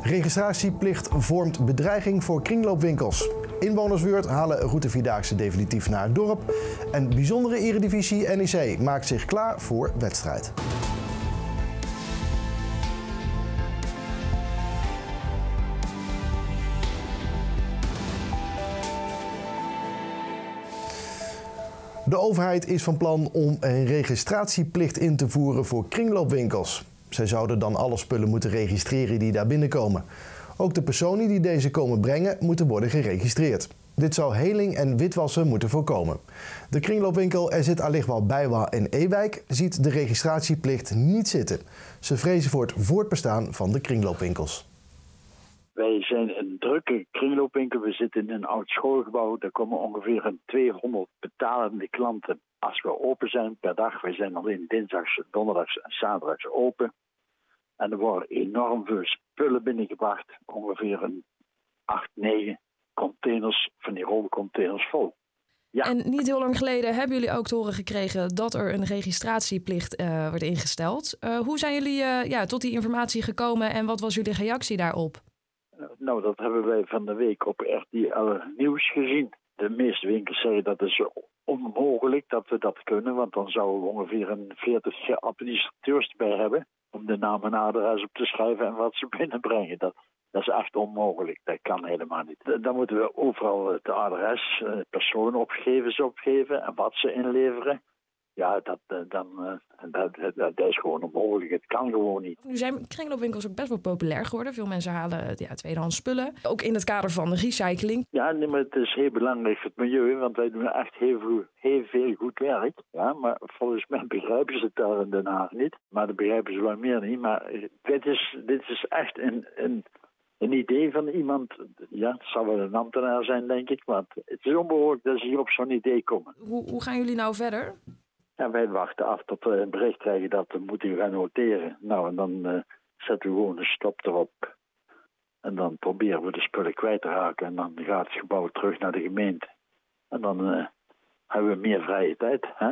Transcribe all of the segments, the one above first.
Registratieplicht vormt bedreiging voor kringloopwinkels. Inwonersweurt halen Route Vierdaagse definitief naar het dorp. En bijzondere eredivisie NEC maakt zich klaar voor wedstrijd. De overheid is van plan om een registratieplicht in te voeren voor kringloopwinkels. Zij zouden dan alle spullen moeten registreren die daar binnenkomen. Ook de personen die deze komen brengen moeten worden geregistreerd. Dit zou heling en witwassen moeten voorkomen. De kringloopwinkel Er Zit Alichtwal Bijwa in Ewijk ziet de registratieplicht niet zitten. Ze vrezen voor het voortbestaan van de kringloopwinkels. Wij zijn een drukke kringloopwinkel. We zitten in een oud schoolgebouw. Daar komen ongeveer 200 betalende klanten als we open zijn per dag. Wij zijn alleen dinsdags, donderdags en zaterdags open. En er worden enorm veel spullen binnengebracht. Ongeveer 8, 9 containers van die rolcontainers vol. Ja. En niet heel lang geleden hebben jullie ook te horen gekregen dat er een registratieplicht wordt ingesteld. Hoe zijn jullie tot die informatie gekomen en wat was jullie reactie daarop? Nou, dat hebben wij van de week op RTL Nieuws gezien. De meeste winkels zeggen dat is onmogelijk dat we dat kunnen, want dan zouden we ongeveer 40 administrateurs erbij hebben om de naam en adres op te schrijven en wat ze binnenbrengen. Dat is echt onmogelijk. Dat kan helemaal niet. Dan moeten we overal het adres, persoonopgevens opgeven en wat ze inleveren. Ja, dat is gewoon onmogelijk. Het kan gewoon niet. Nu zijn kringloopwinkels ook best wel populair geworden. Veel mensen halen tweedehands spullen. Ook in het kader van de recycling. Ja, nee, maar het is heel belangrijk voor het milieu. Want wij doen echt heel veel goed werk. Ja, maar volgens mij begrijpen ze het daar in Den Haag niet. Maar dat begrijpen ze wel meer niet. Maar dit is echt een idee van iemand. Ja, het zal wel een ambtenaar zijn, denk ik. Maar het is onmogelijk dat ze hier op zo'n idee komen. Hoe gaan jullie nou verder? Ja, wij wachten af tot we een bericht krijgen dat we moeten gaan noteren. Nou, en dan zetten we gewoon een stop erop. En dan proberen we de spullen kwijt te raken. En dan gaat het gebouw terug naar de gemeente. En dan hebben we meer vrije tijd. Hè?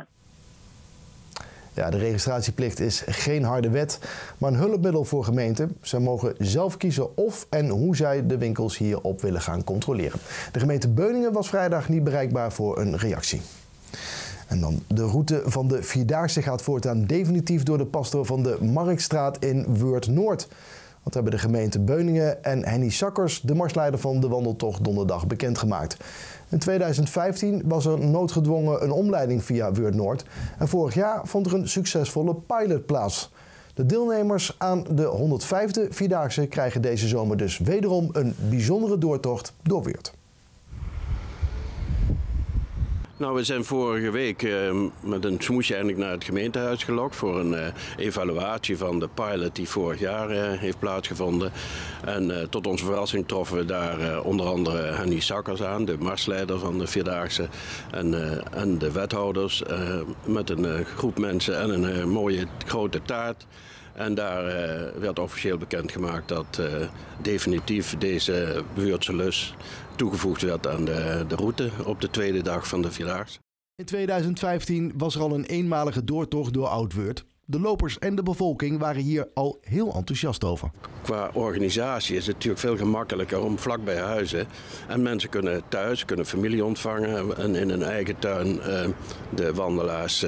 Ja, de registratieplicht is geen harde wet, maar een hulpmiddel voor gemeenten. Zij mogen zelf kiezen of en hoe zij de winkels hierop willen gaan controleren. De gemeente Beuningen was vrijdag niet bereikbaar voor een reactie. En dan de route van de Vierdaagse gaat voortaan definitief door de pastoor van de Marktstraat in Weurt-Noord. Dat hebben de gemeente Beuningen en Henny Sakkers, de marsleider van de wandeltocht, donderdag bekendgemaakt. In 2015 was er noodgedwongen een omleiding via Weurt-Noord. En vorig jaar vond er een succesvolle pilot plaats. De deelnemers aan de 105e Vierdaagse krijgen deze zomer dus wederom een bijzondere doortocht door Weurt. Nou, we zijn vorige week met een smoesje eigenlijk naar het gemeentehuis gelokt voor een evaluatie van de pilot die vorig jaar heeft plaatsgevonden. En tot onze verrassing troffen we daar onder andere Henny Sakkers aan, de marsleider van de Vierdaagse, en de wethouders met een groep mensen en een mooie grote taart. En daar werd officieel bekendgemaakt dat definitief deze Weurtse lus toegevoegd werd aan de route op de tweede dag van de Vierdaagse. In 2015 was er al een eenmalige doortocht door Oud-Weurt. De lopers en de bevolking waren hier al heel enthousiast over. Qua organisatie is het natuurlijk veel gemakkelijker om vlak bij huizen. En mensen kunnen thuis, kunnen familie ontvangen en in hun eigen tuin de wandelaars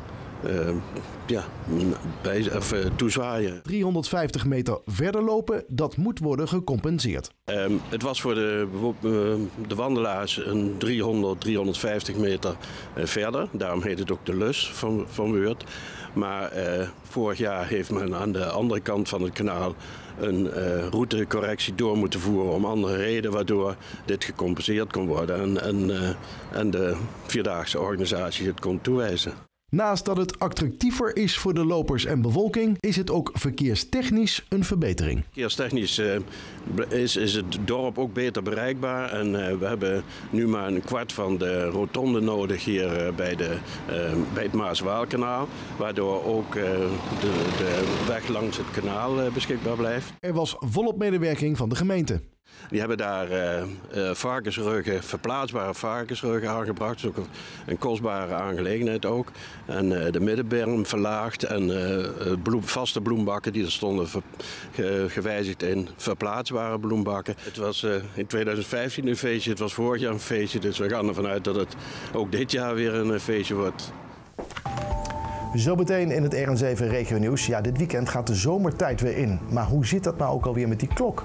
toezwaaien. 350 meter verder lopen, dat moet worden gecompenseerd. Het was voor de wandelaars een 350 meter verder. Daarom heet het ook de lus van Weurt. Maar vorig jaar heeft men aan de andere kant van het kanaal een routecorrectie door moeten voeren om andere redenen, waardoor dit gecompenseerd kon worden en de Vierdaagse organisatie het kon toewijzen. Naast dat het attractiever is voor de lopers en bevolking, is het ook verkeerstechnisch een verbetering. Verkeerstechnisch is het dorp ook beter bereikbaar en we hebben nu maar een kwart van de rotonde nodig hier bij het Maas-Waalkanaal, waardoor ook de weg langs het kanaal beschikbaar blijft. Er was volop medewerking van de gemeente. Die hebben daar varkensruggen, verplaatsbare varkensruggen aangebracht. Dat is ook een kostbare aangelegenheid ook. En de middenberm verlaagd en vaste bloembakken die er stonden gewijzigd in verplaatsbare bloembakken. Het was in 2015 een feestje, het was vorig jaar een feestje. Dus we gaan ervan uit dat het ook dit jaar weer een feestje wordt. Zo meteen in het RN7 Regio Nieuws. Ja, dit weekend gaat de zomertijd weer in. Maar hoe zit dat nou ook alweer met die klok?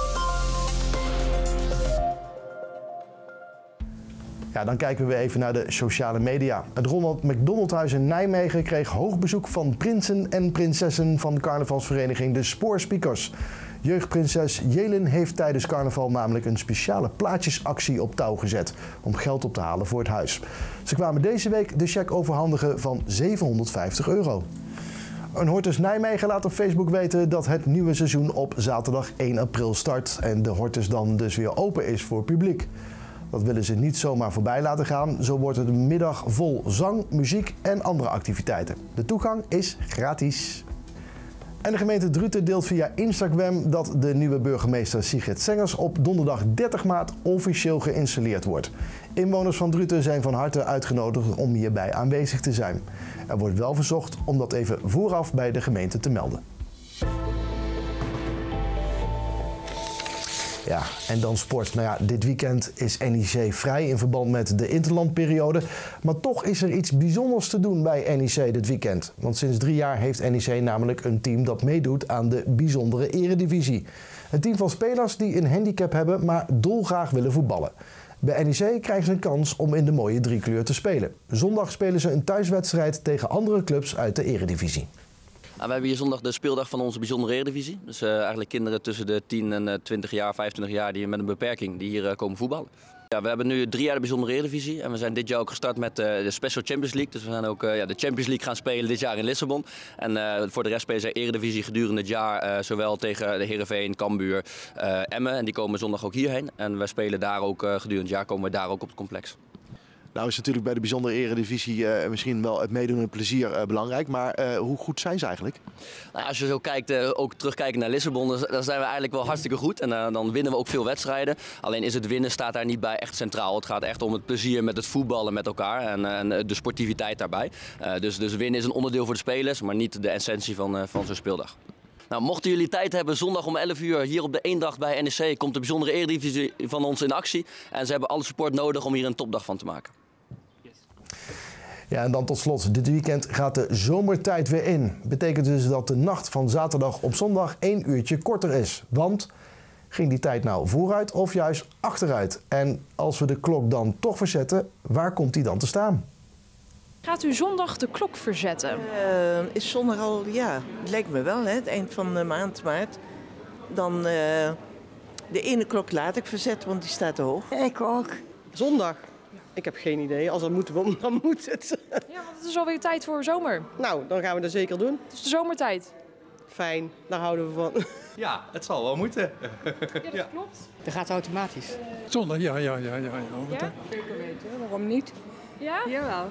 Ja, dan kijken we even naar de sociale media. Het Ronald McDonald Huis in Nijmegen kreeg hoog bezoek van prinsen en prinsessen van carnavalsvereniging De Spoorspiekers. Jeugdprinses Jelin heeft tijdens carnaval namelijk een speciale plaatjesactie op touw gezet om geld op te halen voor het huis. Ze kwamen deze week de cheque overhandigen van €750. Een Hortus Nijmegen laat op Facebook weten dat het nieuwe seizoen op zaterdag 1 april start en de Hortus dan dus weer open is voor publiek. Dat willen ze niet zomaar voorbij laten gaan. Zo wordt het een middag vol zang, muziek en andere activiteiten. De toegang is gratis. En de gemeente Druten deelt via Instagram dat de nieuwe burgemeester Sigrid Sengers op donderdag 30 maart officieel geïnstalleerd wordt. Inwoners van Druten zijn van harte uitgenodigd om hierbij aanwezig te zijn. Er wordt wel verzocht om dat even vooraf bij de gemeente te melden. Ja, en dan sport. Nou ja, dit weekend is NEC vrij in verband met de interlandperiode. Maar toch is er iets bijzonders te doen bij NEC dit weekend. Want sinds 3 jaar heeft NEC namelijk een team dat meedoet aan de bijzondere eredivisie. Een team van spelers die een handicap hebben, maar dolgraag willen voetballen. Bij NEC krijgen ze een kans om in de mooie driekleur te spelen. Zondag spelen ze een thuiswedstrijd tegen andere clubs uit de eredivisie. We hebben hier zondag de speeldag van onze bijzondere eredivisie. Dus eigenlijk kinderen tussen de 10 en 20 jaar, 25 jaar die met een beperking die hier komen voetballen. Ja, we hebben nu 3 jaar de bijzondere eredivisie en we zijn dit jaar ook gestart met de Special Champions League. Dus we zijn ook de Champions League gaan spelen dit jaar in Lissabon. En voor de rest spelen zij eredivisie gedurende het jaar, zowel tegen de Heerenveen, Cambuur, Emmen. En die komen zondag ook hierheen. En we spelen daar ook gedurende het jaar komen we daar ook op het complex. Nou is natuurlijk bij de bijzondere eredivisie misschien wel het meedoen en plezier belangrijk. Maar hoe goed zijn ze eigenlijk? Nou, als je zo kijkt, ook terugkijken naar Lissabon, dan zijn we eigenlijk wel hartstikke goed. En dan winnen we ook veel wedstrijden. Alleen is het winnen staat daar niet bij echt centraal. Het gaat echt om het plezier met het voetballen met elkaar en de sportiviteit daarbij. Dus winnen is een onderdeel voor de spelers, maar niet de essentie van zo'n speeldag. Nou, mochten jullie tijd hebben, zondag om 11 uur hier op de Eendracht bij NEC komt de bijzondere eredivisie van ons in actie. En ze hebben alle support nodig om hier een topdag van te maken. Ja, en dan tot slot. Dit weekend gaat de zomertijd weer in. Betekent dus dat de nacht van zaterdag op zondag 1 uurtje korter is. Want ging die tijd nou vooruit of juist achteruit? En als we de klok dan toch verzetten, waar komt die dan te staan? Gaat u zondag de klok verzetten? Is zondag al, ja, het lijkt me wel, hè, het eind van de maand maart. Dan de ene klok laat ik verzetten, want die staat te hoog. Ik ook. Zondag? Ik heb geen idee. Als dat moet, dan moet het. Ja, want het is alweer tijd voor zomer. Nou, dan gaan we dat zeker doen. Het is de zomertijd. Fijn, daar houden we van. Ja, het zal wel moeten. Ja, dat klopt. Dat gaat automatisch. Zondag, ja. Ja? Zeker weten, waarom niet? Ja? Jawel.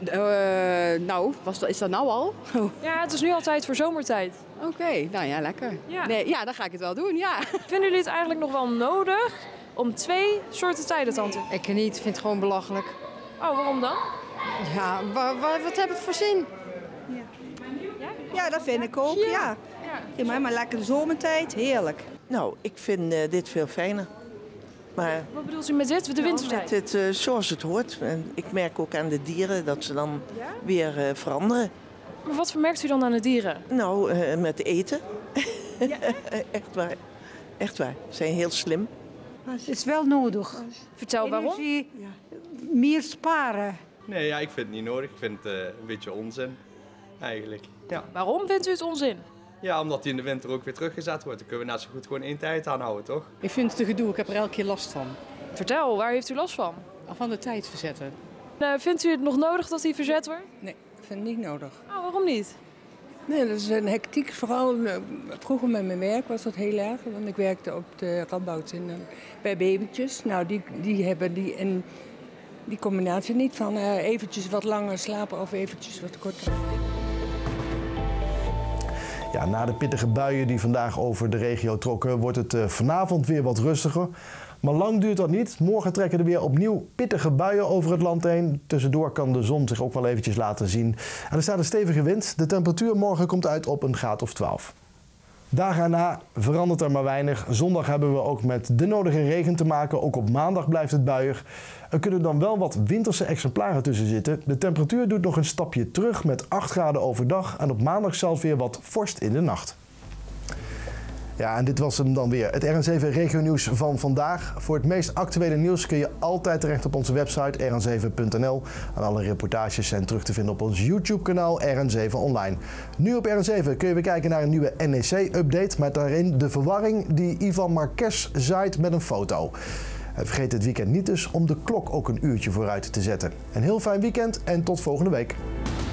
Nou, is dat nou al? Ja, het is nu al tijd voor zomertijd. Oké, nou ja, lekker. Ja. Nee, ja, dan ga ik het wel doen, ja. Vinden jullie het eigenlijk nog wel nodig om 2 soorten tijden te hanteren? Ik niet, vind het gewoon belachelijk. Oh, waarom dan? Ja, wat heb ik voor zin? Ja, dat vind ik ook, ja. Maar lekker de zomertijd, heerlijk. Nou, ik vind dit veel fijner. Maar wat bedoelt u met dit, de wintertijd? Met het, zoals het hoort. En ik merk ook aan de dieren dat ze dan weer veranderen. Maar wat vermerkt u dan aan de dieren? Nou, met eten. Ja. Echt waar. Echt waar. Ze zijn heel slim. Het is wel nodig. Vertel waarom? Meer sparen. Nee, ja, ik vind het niet nodig. Ik vind het een beetje onzin, eigenlijk. Ja. Waarom vindt u het onzin? Ja, omdat die in de winter ook weer teruggezet wordt. Dan kunnen we net zo goed gewoon 1 tijd aanhouden, toch? Ik vind het een gedoe, ik heb er elke keer last van. Vertel, waar heeft u last van? Van de tijd verzetten. Vindt u het nog nodig dat die verzet wordt? Nee, ik vind het niet nodig. Oh, waarom niet? Nee, dat is een hectiek. Vooral vroeger met mijn werk was dat heel erg. Want ik werkte op de Radboud bij babytjes. Nou, die hebben die combinatie niet van eventjes wat langer slapen of eventjes wat korter. Ja, na de pittige buien die vandaag over de regio trokken, wordt het vanavond weer wat rustiger. Maar lang duurt dat niet. Morgen trekken er weer opnieuw pittige buien over het land heen. Tussendoor kan de zon zich ook wel eventjes laten zien. En er staat een stevige wind. De temperatuur morgen komt uit op een graad of 12. Dagen erna verandert er maar weinig. Zondag hebben we ook met de nodige regen te maken. Ook op maandag blijft het buiig. Er kunnen dan wel wat winterse exemplaren tussen zitten. De temperatuur doet nog een stapje terug met 8 graden overdag. En op maandag zelfs weer wat vorst in de nacht. Ja, en dit was hem dan weer. Het RN7 regionieuws van vandaag. Voor het meest actuele nieuws kun je altijd terecht op onze website rn7.nl. En alle reportages zijn terug te vinden op ons YouTube-kanaal RN7 Online. Nu op RN7 kun je weer kijken naar een nieuwe NEC-update. Met daarin de verwarring die Ivan Marquez zaait met een foto. Vergeet dit weekend niet dus om de klok ook een uurtje vooruit te zetten. Een heel fijn weekend en tot volgende week.